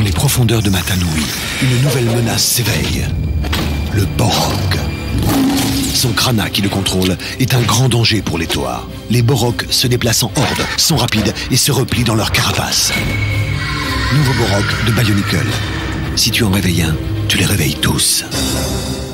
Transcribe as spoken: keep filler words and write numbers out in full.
Dans les profondeurs de Matanui, une nouvelle menace s'éveille. Le Borok. Son Krana qui le contrôle est un grand danger pour les Toa. Les Borok se déplacent en horde, sont rapides et se replient dans leur carapace. Nouveau Borok de Bionicle. Si tu en réveilles un, tu les réveilles tous.